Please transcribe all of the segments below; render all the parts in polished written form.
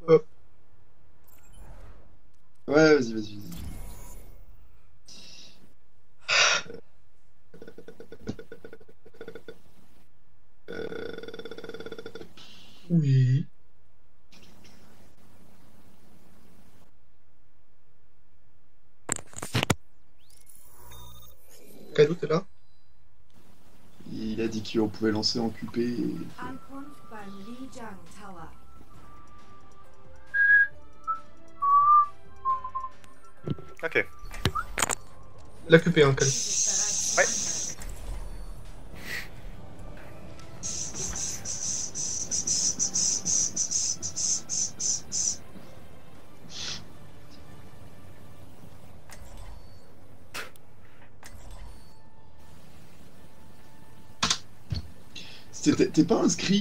Hop. Ouais, vas-y. Oui. Cadeau, t'es là? Il a dit qu'on pouvait lancer en QP. Ankunft beim Lijiang Tower. Ok. La QP, hein, Cal. Ouais. T'es pas inscrit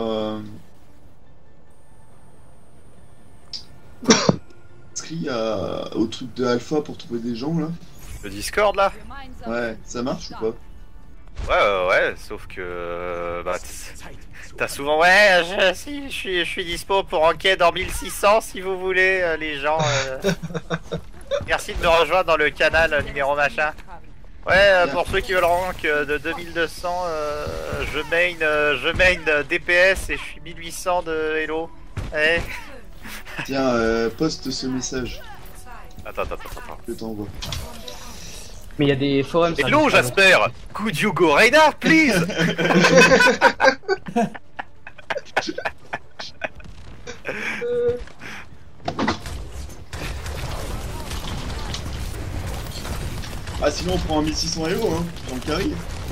au truc de Alpha pour trouver des gens là? Le Discord là? Ouais, ça marche ou pas? Ouais, sauf que. Bah, t'as souvent. Ouais, si, je suis dispo pour enquête en 1600 si vous voulez, les gens. Merci de me rejoindre dans le canal numéro machin. Pour ceux qui veulent rank de 2200, je main DPS et je suis 1800 de Hello. Ouais. Tiens, poste ce message. Attends. Je t'envoie. Mais il y a des forums. sur Hello Discord. Jasper, could you go radar please? Ah, sinon on prend un 1600 EO, hein, dans le carry.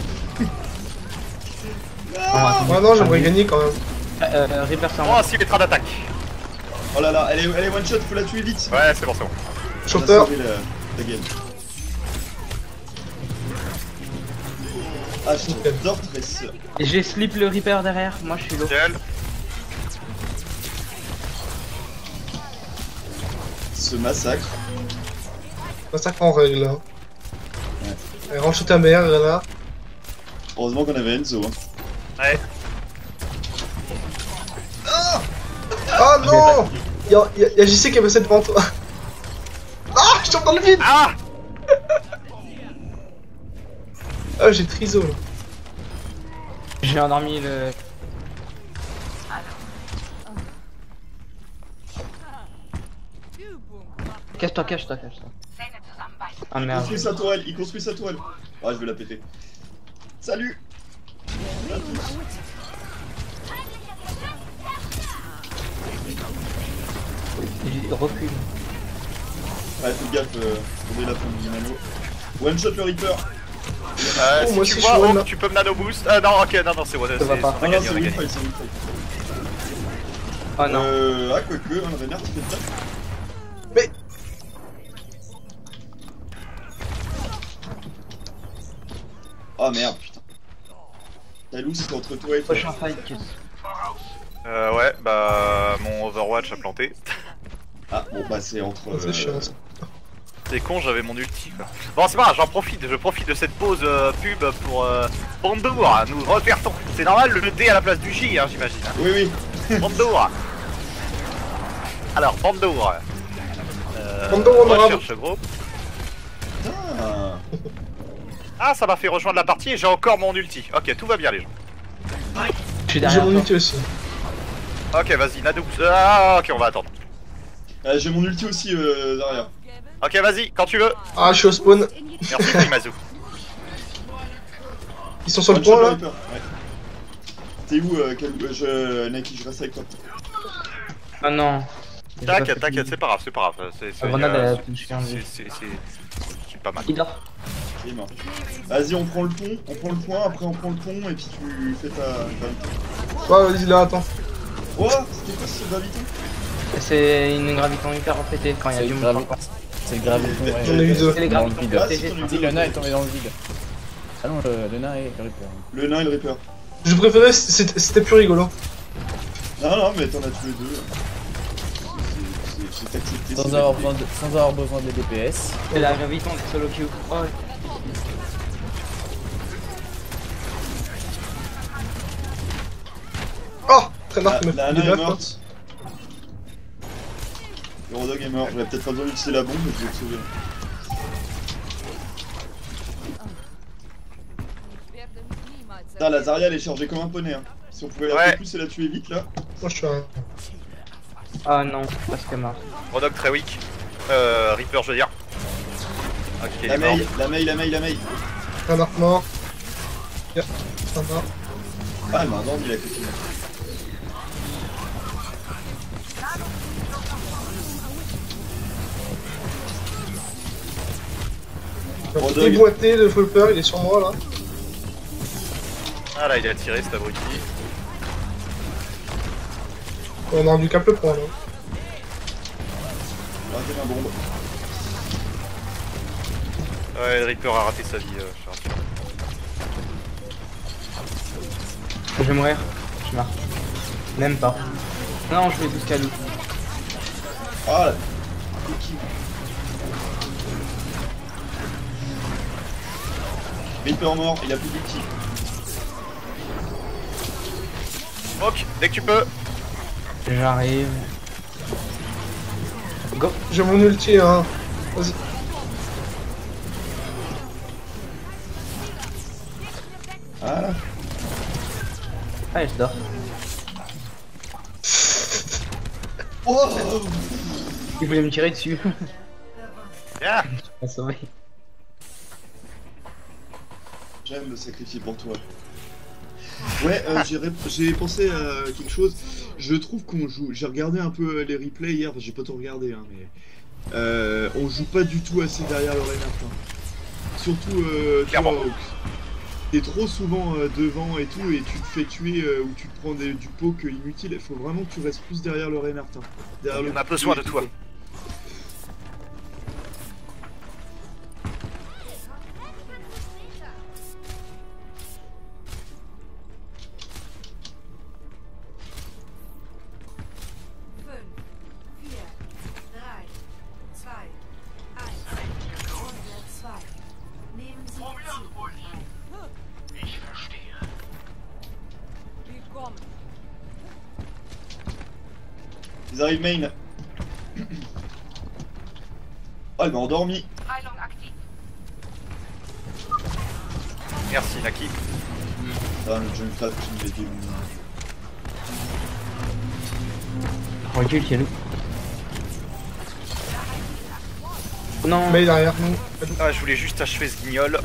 Ah non, j'aimerais gagner quand même. Reaper c'est Oh, en 6 mètres d'attaque. Oh là là, elle est one shot, faut la tuer vite. Ouais, c'est bon. On a Chopper. sauvé la game. Ah, j'adore Tracer. Et j'ai slip le Reaper derrière, moi je suis low. Nickel. Ce massacre. Massacre en règle, là. Allez, range ta mère, là. Heureusement qu'on avait Enzo. Hein. Ouais. Ah non! Y'a JC qui est passé devant toi. Ah, je tombe dans le vide! Ah! Ah, j'ai triso là. J'ai endormi le. Cache-toi. Ah Il merde. construit sa tourelle, Ah, je vais la péter. Salut! À tous. Il recule. Ouais, faites gaffe, tombez la fin du nano. One shot le Reaper! Oh, Si moi tu aussi, vois, je suis one, oh, là. tu peux me nano boost. Ah non, ok, non, c'est Ça va pas. on a Ah non, gagné, c'est on a gagné. Winfight, c'est Winfight. Oh non. Ah, quoique, un Renard qui fait ça. Mais. Ah merde, putain. Talou, c'était entre toi et toi. Prochain fight. Ouais, bah mon Overwatch a planté. Ah, bon, bah c'est entre. C'est chiant ça. C'est con, j'avais mon ulti quoi. Bon, c'est pas grave, je profite de cette pause pub pour Bandour, nous refaire-t-on. C'est normal le D à la place du J, hein, j'imagine. Hein. Oui. Bandour. Alors, Bandour. Bandour, on aura- recherche groupe. Ah. Ah, ça m'a fait rejoindre la partie et j'ai encore mon ulti. Ok, tout va bien les gens. Je suis J'ai derrière. mon toi. ulti aussi. Ok, vas-y, Nadou. Ah, ok, on va attendre. J'ai mon ulti aussi derrière. Ok, vas-y, quand tu veux. Ah, je suis au spawn. Merci, Timazou. Ils sont sur le One shot point le là. Reaper, ouais. T'es où, Naki, je reste avec toi. Ah non. T'inquiète, c'est pas grave. La grenade elle a touché un c'est pas mal. Il dort. Il est mort. Vas-y, on prend le pont, après on prend le pont et puis tu fais ta gravité. Ouais, vas-y là, attends. Oh, c'était quoi ce gravité? C'est une graviton hyper reflétée quand il y a C'est du le monde. C'est le graviton, ouais. J'en ai eu deux. C'est les Dans le gravitons vide. Ah, si, protégés. t'en as eu Si deux. le nain est tombé dans le vide. Ah non, le nain est le Reaper. Le nain et le Reaper. Je préférais, c'était plus rigolo. Non, mais t'en as tué deux. C'est accepté. Sans c'est avoir validé. besoin de DPS. C'est la graviton qui solo queue. Oh, ouais. Oh, très marre, La il nana est est back, quoi. morte. Le Rodog est mort, j'aurais peut-être pas besoin d'utiliser la bombe, mais je vais te sauver. Putain, la Zarya elle est chargée comme un poney. Hein. Si on pouvait la tuer plus et la tuer vite là. Moi je suis un. Ah non, presque mort. Rodog très weak. Reaper, je veux dire. Ok, il La est mort. Mei, la Mei. Un arc mort. Yep, ça va. Ah, elle m'a endormi la copine. Il est boité, le Fulper, il est sur moi là. Ah là, il a tiré cet abruti. On a rendu cap le point là. Arrêtez ma bombe. Ouais, le Reaper a raté sa vie, je te rassure. Je vais mourir. Je meurs. Même pas. Non, je vais 12 calou. Ah là. Cookie. Reaper mort, il a plus d'ulti. Ok, dès que tu peux. J'arrive. Go. J'ai mon ulti hein. Vas-y. Voilà. Allez, je dors. Oh Il voulait me tirer dessus. Bien. Je l'ai sauvé. J'aime me sacrifier pour toi. Ouais, j'ai pensé à quelque chose. Je trouve qu'on joue. J'ai regardé un peu les replays hier, j'ai pas tout regardé, hein, mais on joue pas du tout assez derrière le Reinhardt. Hein. Surtout, Clairement. t'es trop souvent devant et tout, et tu te fais tuer ou tu te prends du poke inutile. Il faut vraiment que tu restes plus derrière le Reinhardt. Hein. Derrière On a besoin de toi. Ils arrivent main. Oh, elle m'a endormi. Merci, Naki. Ah, le Junkrat qui me l'a dit. Recule, Kialou. Non. Mais derrière nous. Ah, je voulais juste achever ce guignol.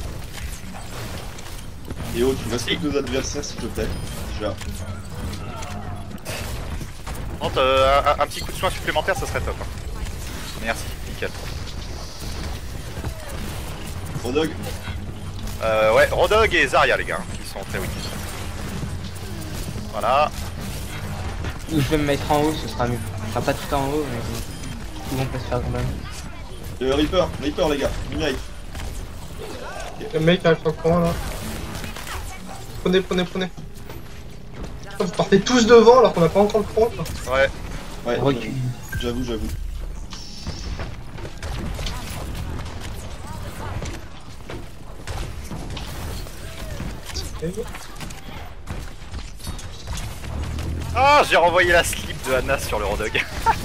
Et oh, tu respectes nos adversaires s'il te plaît. Déjà. Un petit coup de soin supplémentaire, ça serait top. Hein. Merci, nickel. Rodog. Ouais, Rodog et Zarya, les gars, qui sont très weak. Voilà. Je vais me mettre en haut, ce sera mieux. Enfin, pas tout en haut, mais tout on peut se faire quand même. Reaper, les gars. Midnight. Le mec arrive sur le coin là. Prenez. Vous partez tous devant alors qu'on n'a pas encore le point. Quoi. Ouais, Recule. j'avoue. Ah, j'ai renvoyé la slip de Anna sur le Rodog.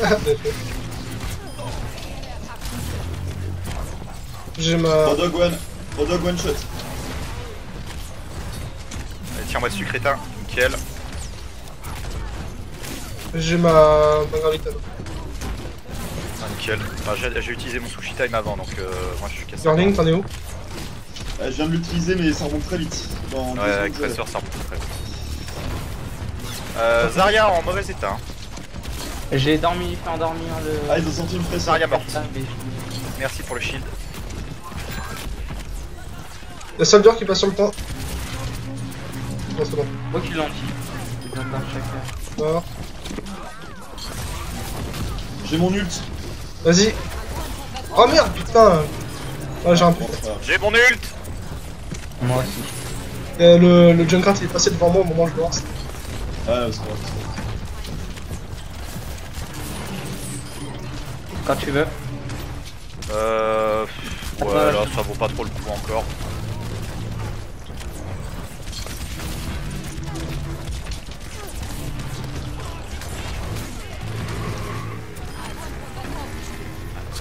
J'ai ma. Rodog one shot. Allez, tiens-moi dessus, crétin. Nickel. J'ai ma gravitane. Ah, nickel. Bah, j'ai utilisé mon sushi time avant, donc moi je suis cassé. Burning, t'en es où? Je viens de l'utiliser, mais ça remonte très vite. Dans Ouais, avec Presseur, ça remonte très vite. Zarya en mauvais état. Hein. J'ai dormi, fait endormir le. Ah, ils ont senti une pression. Zarya morte. Ah, mais Merci pour le shield. Le soldier qui passe sur le point. Non, c'est bon. recule l'anti. J'entends chacun. Mort. J'ai mon ult. Vas-y. Oh merde, putain. Ouais, j'ai un peu. Bon, ça va. J'ai mon ult. Moi aussi. Le Junkrat il est passé devant moi au moment où je lance. Ah, c'est bon. Quand tu veux. Ouais, là ça vaut pas trop le coup encore.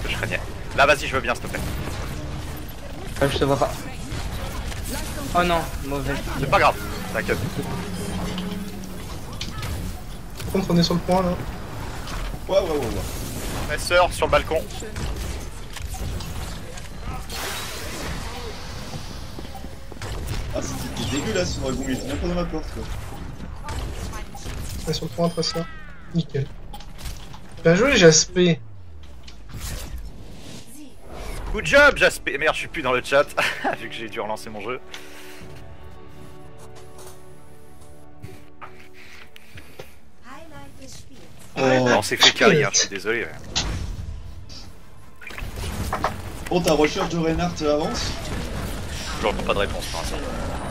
que je craignais. Là, vas-y, je veux bien, s'il te plaît. Je te vois pas. Oh non, mauvais. C'est pas grave, t'inquiète. Par contre, on est sur le point là. Ouais. Mes sœurs sur le balcon. Ah, c'était dégueulasse ce dragon, il était même pas dans ma porte quoi. On est sur le point après ça. Nickel. Bien joué, Jaspé. Good job, Jaspé. Merde, je suis plus dans le chat, vu que j'ai dû relancer mon jeu. Highlight des Spiels. Non, c'est fait carry, hein, je suis désolé. Bon, ta recherche de Reinhardt avance. J'entends pas de réponse pour l'instant.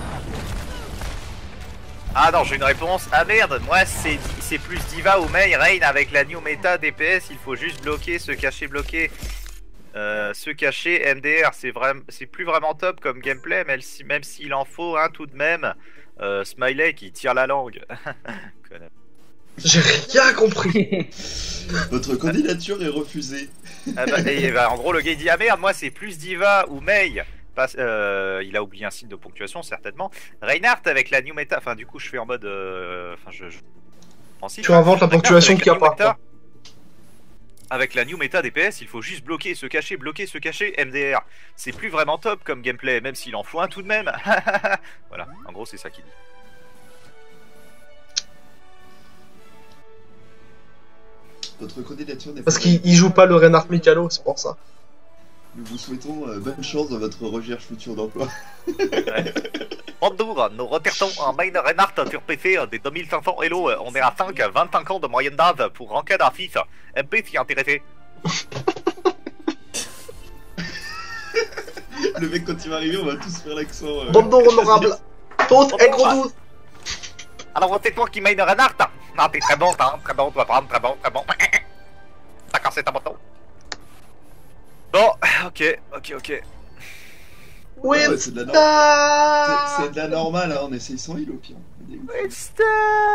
Ah non, j'ai une réponse. Ah merde, moi c'est plus Diva ou Mei Rain avec la new méta DPS, il faut juste bloquer, se cacher, bloquer. Se cacher, MDR, c'est plus vraiment top comme gameplay, même s'il en faut un tout de même. Smiley qui tire la langue. J'ai rien compris. Votre candidature est refusée. Ah bah, en gros, le gars il dit ah merde, moi c'est plus Diva ou Mei. Il a oublié un signe de ponctuation certainement. Reinhardt avec la new meta, enfin du coup je fais en mode, Tu inventes la ponctuation qu'il n'y a pas. Meta, avec la new meta DPS, il faut juste bloquer, se cacher, MDR. C'est plus vraiment top comme gameplay, même s'il en faut un tout de même. Voilà, en gros c'est ça qu'il dit. Votre candidature n'est pas... Parce qu'il joue pas le Reinhardt Mikalo, c'est pour ça. Nous vous souhaitons bonne chance dans votre recherche future d'emploi. Bonjour, nous recherchons un main Reinhardt sur PC des 2500 Elo. On est à 25 ans de moyenne d'âge pour ranker d'affiche. MP s'y intéressé. Le mec, quand il va arriver, on va tous faire l'accent. Bonjour, honorable. Tous et gros 12. Alors, c'est toi qui main Reinhardt? Non, t'es très bon, tu vas prendre, très bon. D'accord, c'est un bâton. Bon, ok. Winston. Ouais, c'est de la normale, hein, on essaye sans heal au pire. Winston.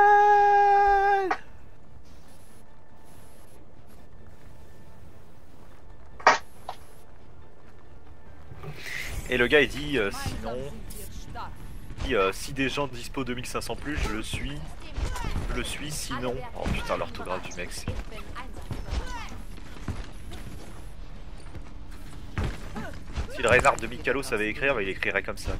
Et le gars il dit sinon, si des gens dispo 2500 plus, je le suis sinon. Oh putain, l'orthographe du mec, c'est... Si le Reinhardt de Mikalo savait écrire, bah, il écrirait comme ça.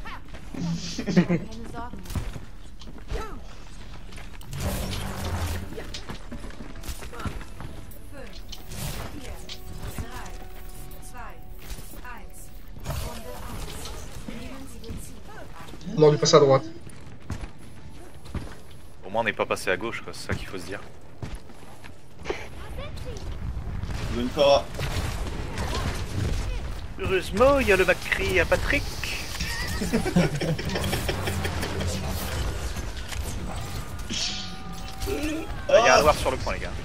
Non, on est passé à droite. Au moins on n'est pas passé à gauche, quoi, c'est ça qu'il faut se dire. Une Phara. Heureusement, il y a le McCree à Patrick. Il y a un noir sur le point, les gars.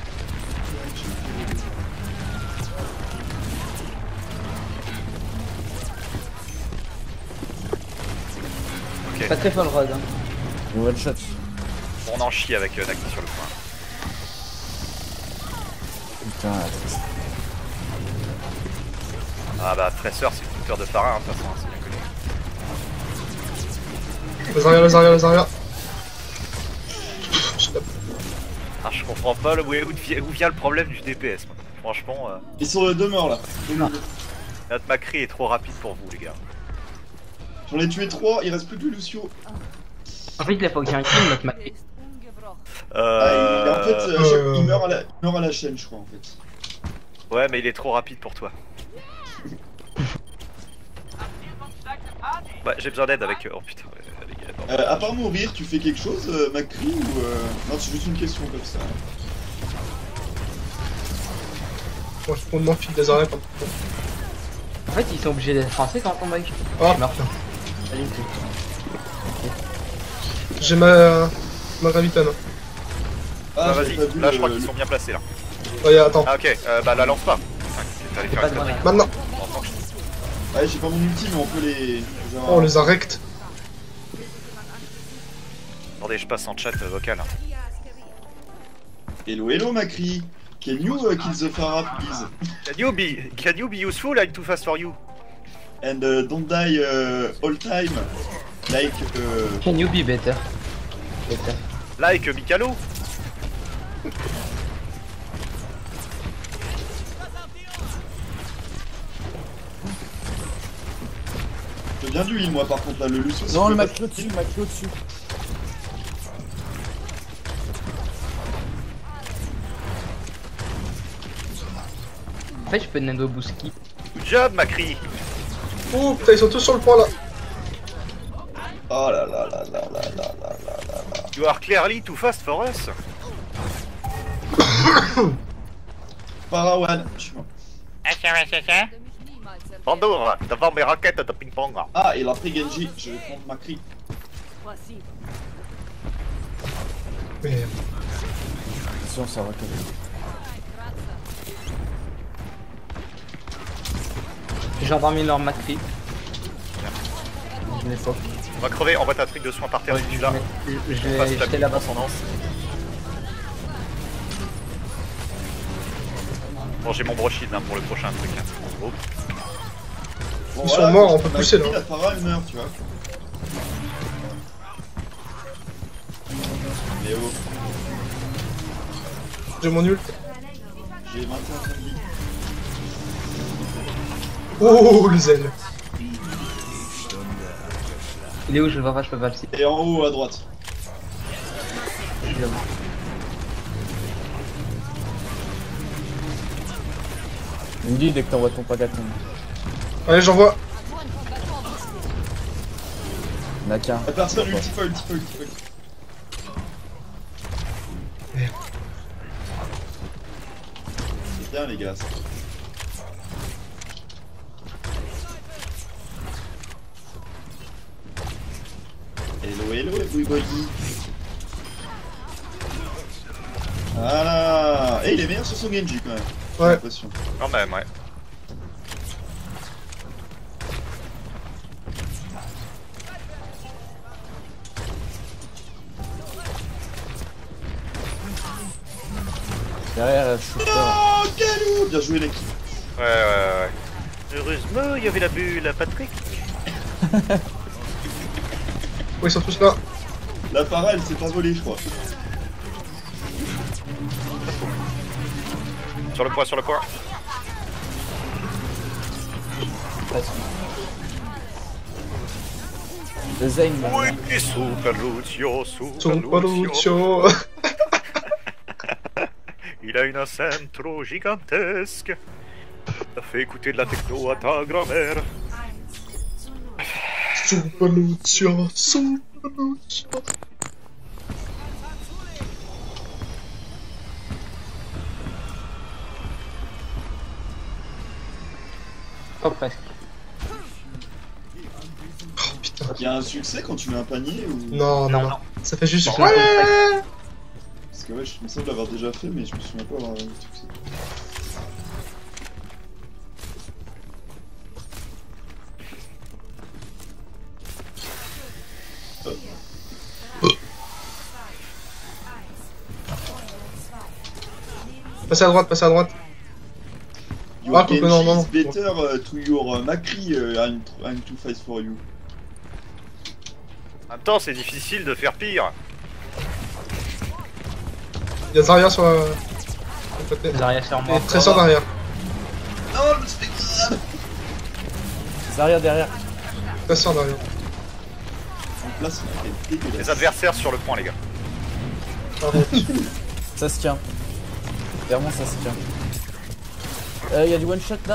Ok. Pas très fort le rod. Hein. One shot. On en chie avec Naki sur le point. Putain, Ah bah, Tracer, c'est le tuteur de Phara, hein, de toute façon, c'est bien connu. Les arrières. Ah, je comprends pas où vient le problème du DPS, moi. Franchement, Ils sont de demeure là. notre Macri est trop rapide pour vous, les gars. J'en ai tué 3, il reste plus que Lucio. En fait, il a pas aucun kill, notre mec. Il meurt à la chaîne, je crois en fait. Ouais, mais il est trop rapide pour toi. Ouais, j'ai besoin d'aide avec... Oh putain, les gars, non. À part mourir, tu fais quelque chose, Macri, ou Non, c'est juste une question comme ça. Moi, je prends mon fil des arrières. En fait, ils sont obligés d'être français quand on mec. Ah, Meurs. Allez, j'ai ma gravitane. Bah j'ai vas-y, pas vu là je crois qu'ils sont bien placés là. Ouais, attends. Ah ok, bah la lance pas. T'allais faire pas une de connerie. mal. Maintenant. Ouais, j'ai pas mon ulti, mais on peut les... Oh, on les a rect. Attendez, je passe en chat vocal. Hello, Macri. Can you kill the Pharah, please? Can you be useful? I'm too fast for you. And don't die all time. Like. Can you be better? Better. Like Mikalo. J'ai bien du heal moi par contre là, le Lucius. Non, le Macri au-dessus, au-dessus. En fait, je peux Nendo Bouski. Good job, Macri. Oh putain, ils sont tous sur le point là. Oh là là là là là là là là là. You are clearly too fast for us. Parawan, je suis mort. Bonjour, devant mes raquettes de ping-pong. Ah, il a pris Genji, je vais prendre Macri. Merde. Attention, ça va quand même. J'ai endormi leur Macri. Je m'époque. On va crever, envoie ta truc de soin par terre si tu l'as. Je vais jeter la base. Bon, j'ai mon brochide hein, pour le prochain truc. Hein. Oh. Bon, Ils sont morts, on peut pousser, là. La Pharah elle meurt, tu vois. Mais oh, J'ai mon ult. j'ai 21 points de vie. Oh le zen. Il est où? Je le vois pas, je peux pas le citer. Et en haut à droite. Il me dit dès que t'envoies ton pagaton. Allez, j'envoie. N'a qu'un. La personne ultifa. Merde. C'est bien les gars. Ça. Hello everybody. Voilà. Et il est meilleur sur son Genji quand même. J'ai Ouais. l'impression. Quand même, ouais. Derrière, je suis Oh, Galou. Bien joué l'équipe. Ouais. Heureusement, il y avait la bulle à Patrick. Oh, ils sont tous là. La Pharah elle s'est pas volée je crois. Sur le point. Le Zayn. Oui, Super Lucio, Super Super Lucio. Lucio. Il a une centro gigantesque. Ça fait écouter de la techno à ta grand-mère. Super Lucio. Super Lucio. Oh, presque. Oh putain. Il y a un succès quand tu mets un panier ou... Non. Ça fait juste. Non. Ouais. Parce que ouais, je me semble l'avoir déjà fait mais je me souviens pas avoir un succès. Passez à droite. Your Ah, Genji non. is better to your Macri I'm to fight for you. En même temps, c'est difficile de faire pire. Il y a Zarya sur le côté. Zarya sur moi. Et Trésor derrière. Non, je me suis fait grave. Zarya derrière. Trésor derrière. En place, on a fait dégueulasse. Les adversaires sur le point, les gars. Pardon. Ça se tient. Clairement, ça se tient. Y'a du one shot là.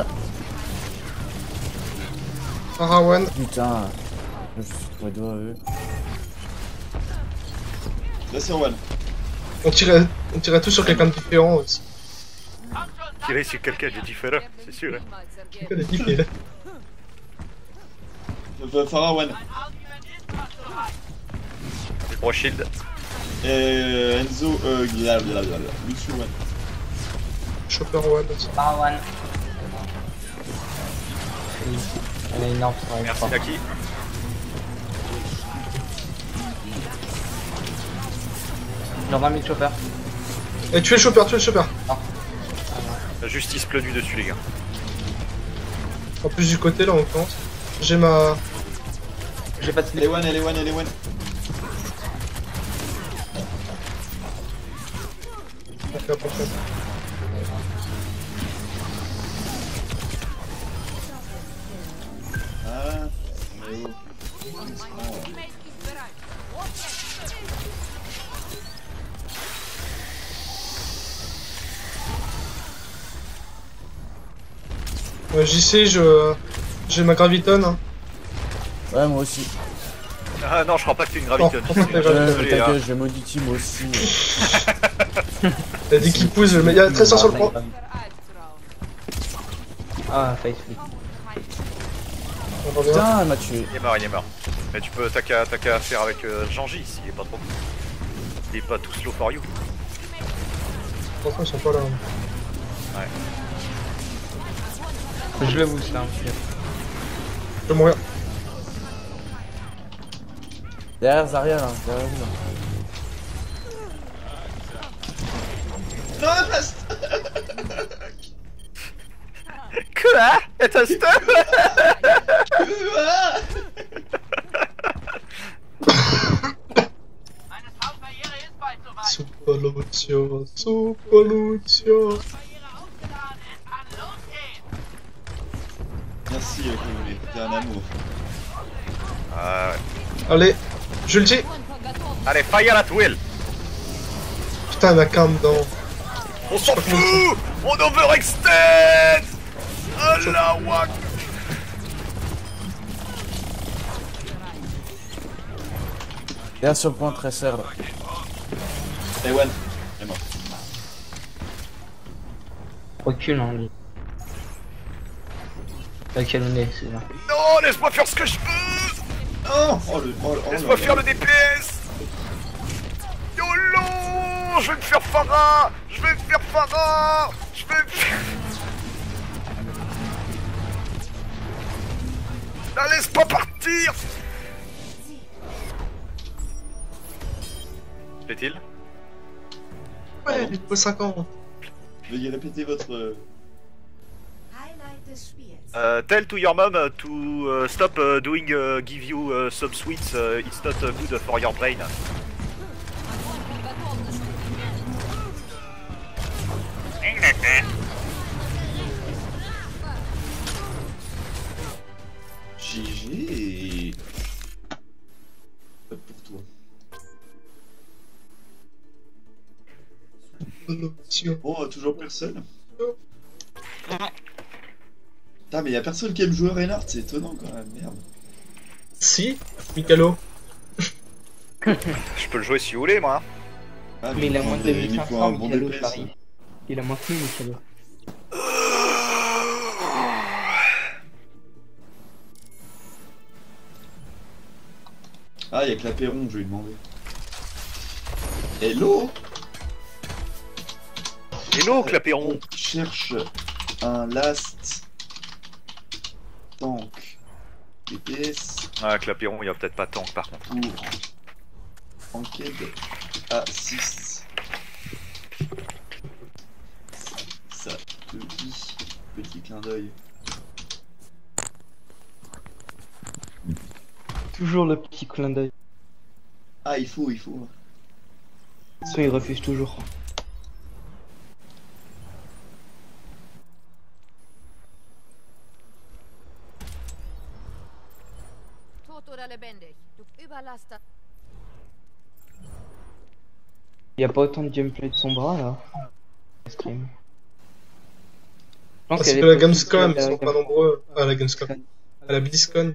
Parawan. Putain. Je suis sur les doigts, eux. Là c'est One. On tirait tous sur quelqu'un de différent aussi. Tirer sur quelqu'un de différent, c'est sûr. Hein. Quelqu'un de différent. Pharah One. Gros shield. Et Enzo, Lucio One. Chopper One aussi. Parawan. Elle est énorme, c'est vrai. Merci Naki. J'ai endormi le chopper. Et tu es le chopper. La justice pleut du dessus, les gars. En plus du côté là on compte. J'ai ma... J'ai pas de Elle est one, elle est one, elle est one. Ok, après, après. Ah, mais oh. JC, j'ai ma gravitonne. Hein. Ouais, moi aussi. Ah non, je crois pas que t'es une gravitonne. Oh, t'es Désolé, hein. T'inquiète, j'ai maudit moi aussi. T'as dit qu'il pousse, il y a 1300 sur le point. Ah, face flip. On va bien. Putain, elle m'a tué. Il est mort, il est mort. Mais tu peux, t'as qu'à faire avec Janji s'il est pas trop. Il est pas tout slow for you. Attention, ils sont pas là. Ouais. Je le boost là. Je vais mourir. Derrière Zarya là, derrière vous là. Non, la place. Quoi? Et t'as stun? Super Lucio, Super Lucio. Merci, Koumoulé, t'es un amour. Allez, je le dis. Allez, fire at will! Putain, la cam dedans. On s'en fout! On overextend! Allah wak! Derrière sur le point très serre là. Elle est one. Elle est morte. Recule hein lui. Ok, on est, c'est là. Non, laisse-moi faire ce que je veux! Oh, oh le. Oh, oh, Laisse-moi là, faire là. le DPS! YOLO! Je vais me faire Farah! Je vais me faire Farah! Je vais me faire... La laisse pas partir! Plaît-il? Ouais, il faut 50. Veuillez répéter votre. Highlight the spears. Tell to your mom to stop doing give you some sweets. It's not good for your brain. GG. Hop pour toi. Lucio. Bon, toujours personne. Putain, mais y'a personne qui aime jouer Reinhardt, c'est étonnant quand même, merde. Si, Mikalo. Je peux le jouer si vous voulez, moi. Ah, Mais il a moins de il faut 1500, un bon Mikalo, DPS. Paris. Il a moins que nous, Mikalo. Ah, y'a que la Perron, je vais lui demander. Hello. Hello, Clapéron. On cherche un last tank DPS Ah, Clapéron, il y a peut-être pas tank par contre. pour enquête A6. Ça te dit, petit clin d'œil. Toujours le petit clin d'œil. Ah, il faut. Sinon, il refuse toujours. Tot oder lebendig. Du Überlaster. Il y a pas autant de gameplay de son bras là. Stream. Je pense Parce qu'elle que est la pas Gamescom, toute ils seule, sont pas nombreux. Ah, la Gamescom. À la BlizzCon.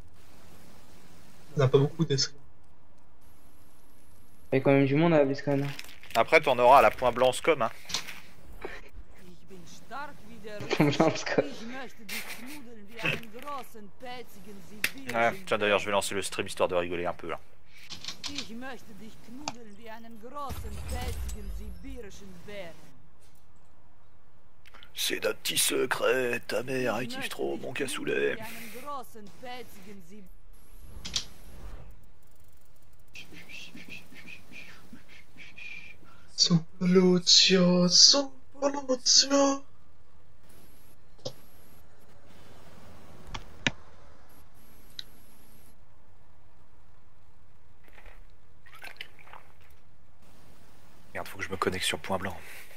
Il n'y en a pas beaucoup des streams. Il y a quand même du monde à la BlizzCon. Après, t'en auras à la point blanche comme, hein. Ich bin stark wie der Blanche comme. Ich möchte dich knuddeln wie einen großen, pelzigen sibirischen Ouais, tiens, d'ailleurs, je vais Bären. lancer le stream histoire de rigoler un peu là. Ich möchte dich knuddeln wie einen großen, pelzigen sibirischen Bären. C'est d'un petit secret, ta mère Ich kiffe möchte trop dich mon knuddeln cassoulet. wie einen großen, pelzigen Sib- Super Lucio, Super Lucio. connexion point blanc.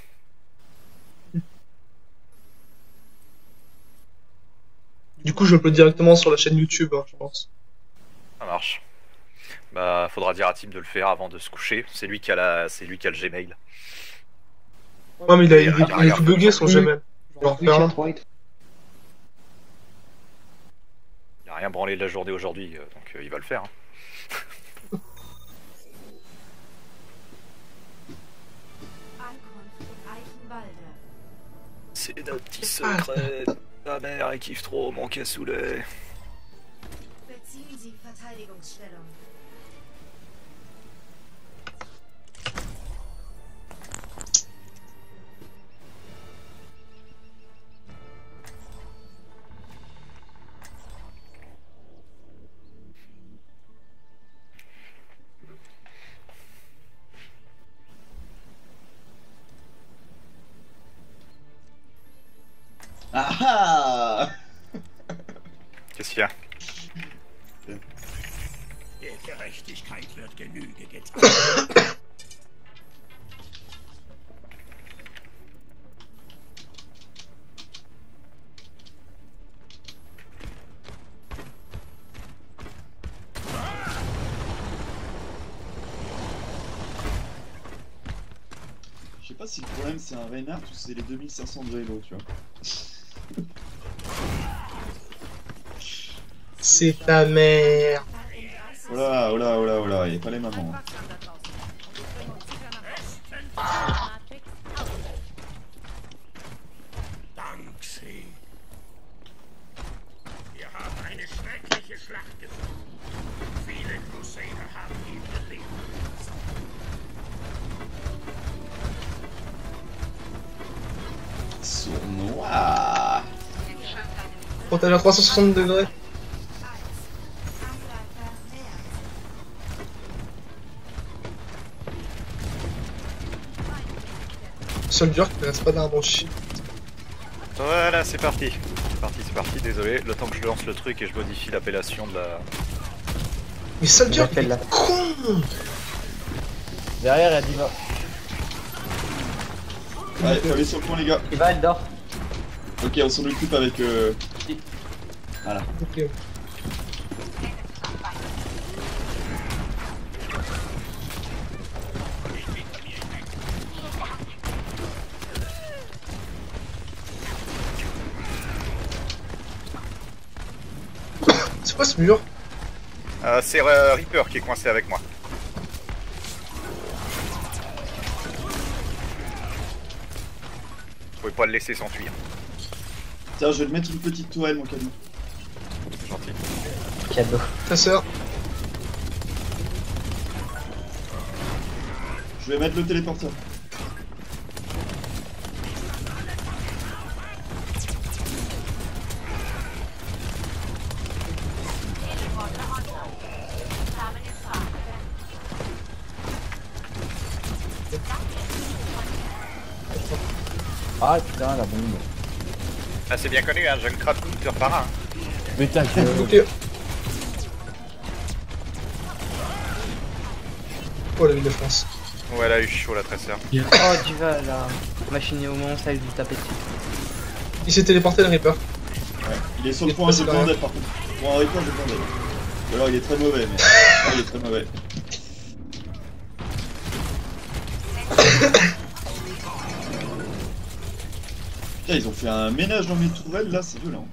Du coup, je peux directement sur la chaîne YouTube, hein, je pense. Ça marche. Bah, faudra dire à Tim de le faire avant de se coucher. C'est lui qui a le Gmail. Ouais, mais il est regarde. tout bugué son Gmail. Je vais en refaire un. Il a rien branlé de la journée aujourd'hui, donc il va le faire. Hein. C'est notre petit secret. Ta mère, elle kiffe trop mon cassoulet. Beziehen Sie Verteidigungsstellung. Ah ah. Qu'est-ce qu'il y a? Der Gerechtigkeit wird Genüge getan. Je sais pas si le problème c'est un Reinhardt ou c'est les 2500 de vélo, tu vois. C'est ta mère. Oh là, oh là, oh là, oh là, y'a pas les mamans. Hein. Danke. Wir haben eine schreckliche Schlacht geführt. Viele Crusader haben ihn gelebt. Sournois. Protège à 360 degrés. Seul dur qui ne reste pas d'arbre shit. Voilà, c'est parti. C'est parti, désolé. Le temps que je lance le truc et je modifie l'appellation de la... Mais seul dur, J'appelle la- con. Derrière, il y a Diva. Ouais, faut aller sur le point, les gars. Il va, elle dort. Ok, on s'en occupe avec. Voilà. Ok. C'est quoi ce mur? C'est Reaper qui est coincé avec moi. Vous pouvez pas le laisser s'enfuir. Tiens, je vais te mettre une petite tourelle, mon cadeau. C'est gentil. Cadeau. Ta sœur. Je vais mettre le téléporteur. Ah putain, la bombe. Ah, c'est bien connu, hein, Junkrat counter par un. Mais ta gueule. Ok. Oh la ville de France. Ouais, elle a eu chaud, la tresseur. Oh, Diva, la machine au moment, ça lui taper dessus. Il s'est téléporté le Reaper. Ouais. Il est sur le Il est point, passé j'ai besoin derrière. d'aide par contre. Bon, avec moi, j'ai besoin d'aide. Ou alors il est très mauvais, mais. Ah, il est très mauvais. Putain, ils ont fait un ménage dans mes tourelles là, c'est violent.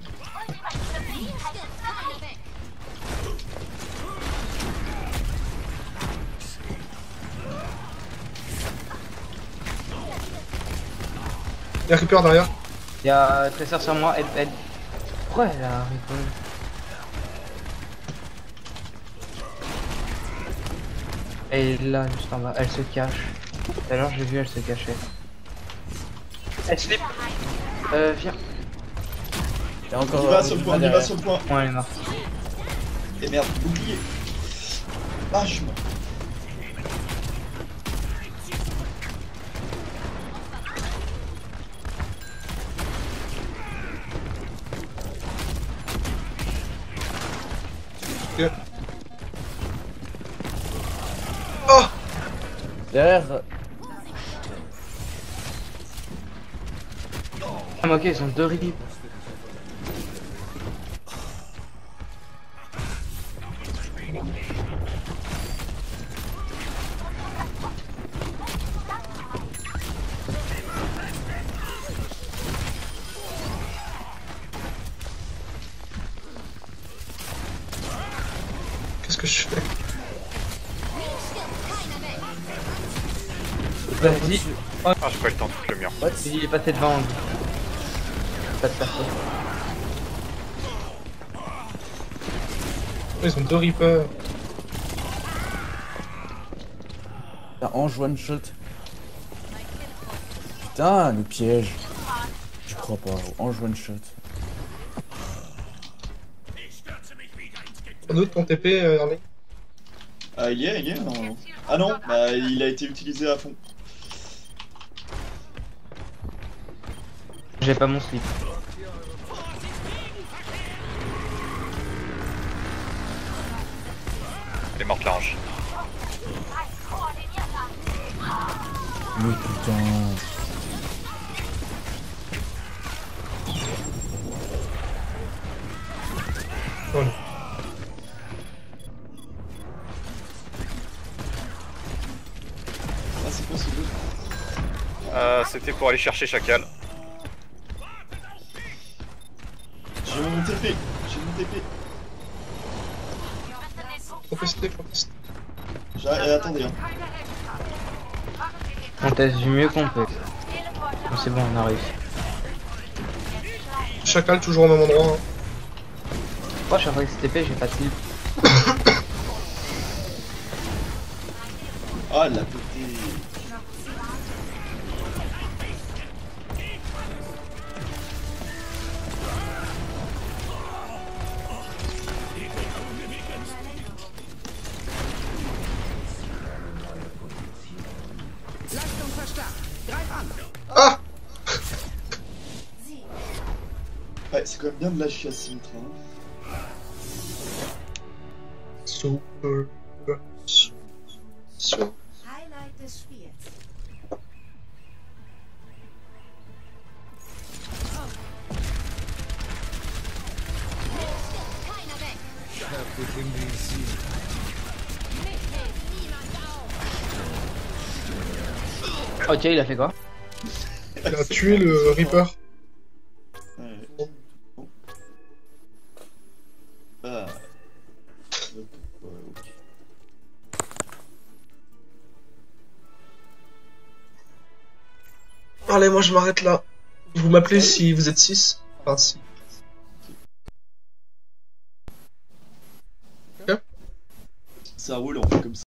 Il y a Reaper derrière. Il y a Tresseur sur moi, aide. Pourquoi elle a répondu? Elle est là, juste en bas, elle se cache. Tout à l'heure, j'ai vu, elle se cachait. Elle slip. Viens. Il y a encore. On y va sur le point, on y va derrière. sur le point. Ouais, elle est morte. Et merde, bouclier. Ah, je suis mort. Ok. Oh. Derrière. Ah mais ok, ils ont 2 rip. Qu'est-ce que je fais? Vas-y. Ah, j'ai pas eu le temps de foutre le mur. What? Il est passé devant. Pas de perso. Ils ont 2 Reapers. Putain, Ange one shot. Putain, le piège. Je crois pas. Ange one shot. Un autre ton TP, Hermé? Il est non. Ah non, bah il a été utilisé à fond. J'ai pas mon slip. Elle est morte l'ange. Mais putain. Voilà. Ah c'est quoi ce jeu? C'était pour aller chercher Chacal. J'ai mon TP. J'ai mon TP. Contesté. Attendez hein. On teste du mieux qu'on peut. Bon, c'est bon, on a réussi. Chacal toujours au même endroit. Hein. Moi, chaque fois que c'est TP, j'ai pas de slip. Ah la pété. Ah! Ouais, c'est quand même bien de lâcher à Sintra. Super. Highlight des Spiels. Ok, il a fait quoi? Il a tué le Reaper. Ouais. Ah. Ouais, ok. Allez, moi je m'arrête là. Vous m'appelez si vous êtes 6. Enfin, si. Ça roule, on fait comme ça.